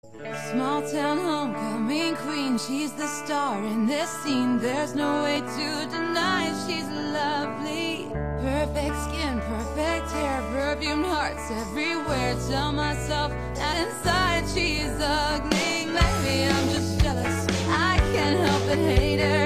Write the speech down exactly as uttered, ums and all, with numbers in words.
Small town homecoming queen, she's the star in this scene. There's no way to deny she's lovely. Perfect skin, perfect hair, perfumed hearts everywhere. Tell myself that inside she's ugly. Maybe I'm just jealous, I can't help but hate her.